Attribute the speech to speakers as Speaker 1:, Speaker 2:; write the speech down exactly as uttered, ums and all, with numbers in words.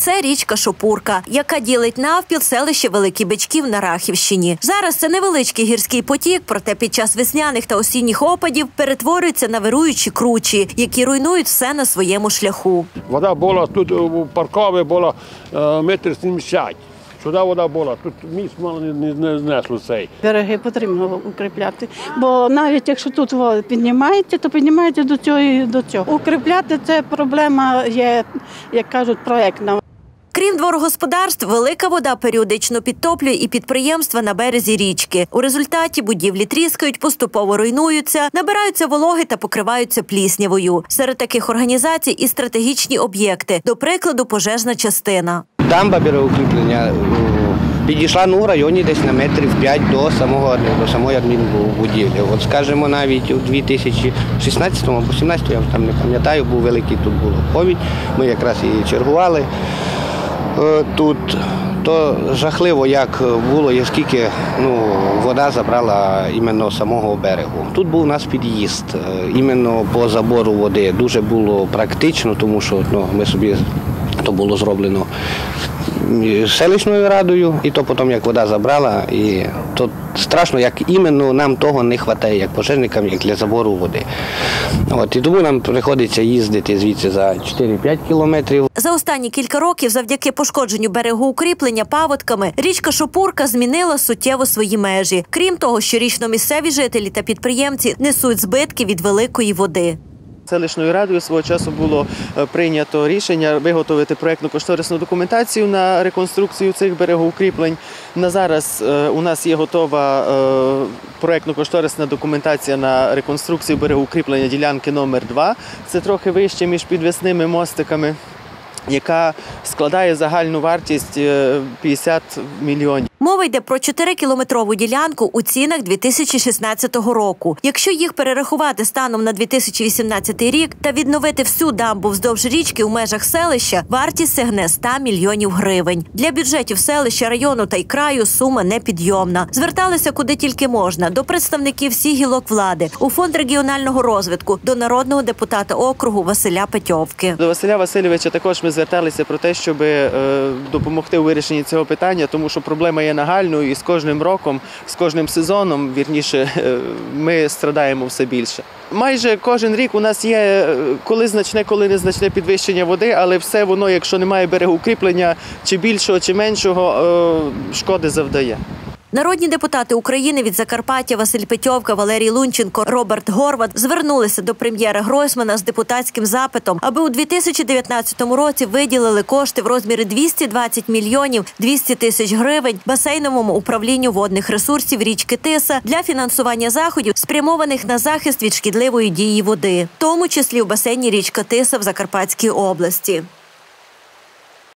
Speaker 1: Це річка Шопурка, яка ділить навпіл селище Великі Бичків на Рахівщині. Зараз це невеличкий гірський потік, проте під час весняних та осінніх опадів перетворюється на вируючі кручі, які руйнують все на своєму шляху.
Speaker 2: Вода була тут у паркові, була метр сімдесят. Сюди вода була, тут міст мало не знесло цей.
Speaker 3: Береги потрібно укріпляти, бо навіть якщо тут воду піднімаєте, то піднімаєте до цього і до цього. Укріпляти – це проблема є, як кажуть, проєктна.
Speaker 1: Крім дворогосподарств, велика вода періодично підтоплює і підприємства на березі річки. У результаті будівлі тріскають, поступово руйнуються, набираються вологи та покриваються пліснявою. Серед таких організацій і стратегічні об'єкти, до прикладу, пожежна частина.
Speaker 4: Дамба берегоукріплення підійшла ну, в районі десь на метрів п'ять до самого до самої адмінбудівлі. От, скажімо, навіть у дві тисячі шістнадцятому або сімнадцятому, я там не пам'ятаю, був великий тут було повінь, ми якраз її чергували. Тут то жахливо, як було, і скільки ну, вода забрала іменно самого берегу. Тут був у нас під'їзд, іменно по забору води. Дуже було практично, тому що ну, ми собі, то було зроблено селищною радою, і то потім, як вода забрала, і то страшно, як іменно нам того не вистачає, як пожежникам, як для забору води. От, і тому нам приходиться їздити звідси за чотири-п'ять кілометрів.
Speaker 1: За останні кілька років, завдяки пошкодженню берегоукріплення паводками, річка Шопурка змінила суттєво свої межі. Крім того, щорічно місцеві жителі та підприємці несуть збитки від великої води.
Speaker 5: Селищною радою свого часу було прийнято рішення виготовити проєктно-кошторисну документацію на реконструкцію цих берегоукріплень. На зараз у нас є готова проєктно-кошторисна документація на реконструкцію берегоукріплення ділянки номер два. Це трохи вище між підвісними мостиками, яка складає загальну вартість п'ятдесят мільйонів.
Speaker 1: Мова йде про чотирикілометрову ділянку у цінах дві тисячі шістнадцятого року. Якщо їх перерахувати станом на дві тисячі вісімнадцятий рік та відновити всю дамбу вздовж річки у межах селища, вартість сягне ста мільйонів гривень. Для бюджетів селища, району та й краю сума непідйомна. Зверталися куди тільки можна – до представників всіх гілок влади, у Фонд регіонального розвитку, до народного депутата округу Василя Петьовки.
Speaker 5: До Василя Васильовича також ми зверталися про те, щоб допомогти у вирішенні цього питання, тому що проблема є нагальною, і з кожним роком, з кожним сезоном, вірніше, ми страдаємо все більше. Майже кожен рік у нас є коли значне, коли незначне підвищення води, але все воно, якщо немає берегоукріплення, чи більшого, чи меншого, шкоди завдає.
Speaker 1: Народні депутати України від Закарпаття Василь Петьовка, Валерій Лунченко, Роберт Горват звернулися до прем'єра Гройсмана з депутатським запитом, аби у дві тисячі дев'ятнадцятому році виділили кошти в розмірі двісті двадцять мільйонів двісті тисяч гривень басейновому управлінню водних ресурсів річки Тиса для фінансування заходів, спрямованих на захист від шкідливої дії води, в тому числі в басейні річка Тиса в Закарпатській області.